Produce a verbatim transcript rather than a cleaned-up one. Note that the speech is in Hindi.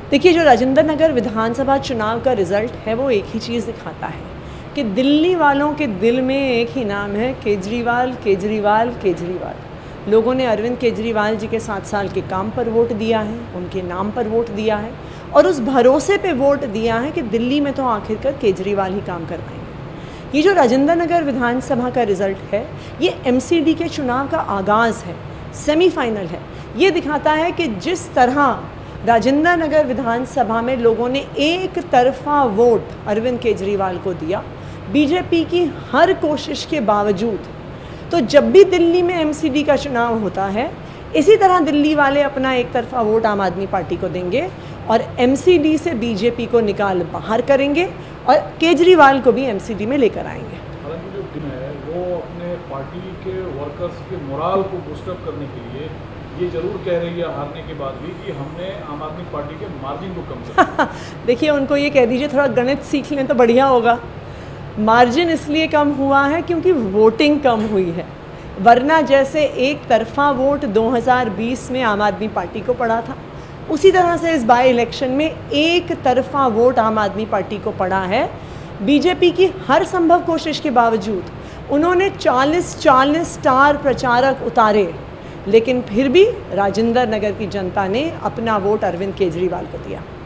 देखिए, जो राजेंद्र नगर विधानसभा चुनाव का रिज़ल्ट है वो एक ही चीज़ दिखाता है कि दिल्ली वालों के दिल में एक ही नाम है, केजरीवाल केजरीवाल केजरीवाल। लोगों ने अरविंद केजरीवाल जी के सात साल के काम पर वोट दिया है, उनके नाम पर वोट दिया है और उस भरोसे पे वोट दिया है कि दिल्ली में तो आखिरकार केजरीवाल ही काम करवाएंगे। ये जो राजेंद्र नगर विधानसभा का रिज़ल्ट है, ये एमसीडी के चुनाव का आगाज़ है, सेमीफाइनल है। ये दिखाता है कि जिस तरह राजेंद्र नगर विधानसभा में लोगों ने एक तरफा वोट अरविंद केजरीवाल को दिया, बीजेपी की हर कोशिश के बावजूद, तो जब भी दिल्ली में एमसीडी का चुनाव होता है, इसी तरह दिल्ली वाले अपना एक तरफा वोट आम आदमी पार्टी को देंगे और एमसीडी से बीजेपी को निकाल बाहर करेंगे और केजरीवाल को भी एमसीडी में लेकर आएंगे। हालांकि जो दिन है वो अपने पार्टी के वर्कर्स के मोराल को बूस्टअप करने के लिए ये जरूर कह रही है हारने के बाद भी कि हमने आम आदमी पार्टी के मार्जिन को कम किया। देखिए, उनको ये कह दीजिए थोड़ा गणित सीख लें तो बढ़िया होगा। मार्जिन इसलिए कम हुआ है क्योंकि वोटिंग कम हुई है, वरना जैसे एक तरफा वोट दो हज़ार बीस में आम आदमी पार्टी को पड़ा था, उसी तरह से इस बाई इलेक्शन में एक तरफा वोट आम आदमी पार्टी को पड़ा है। बीजेपी की हर संभव कोशिश के बावजूद उन्होंने चालीस चालीस स्टार प्रचारक उतारे, लेकिन फिर भी राजेंद्र नगर की जनता ने अपना वोट अरविंद केजरीवाल को दिया।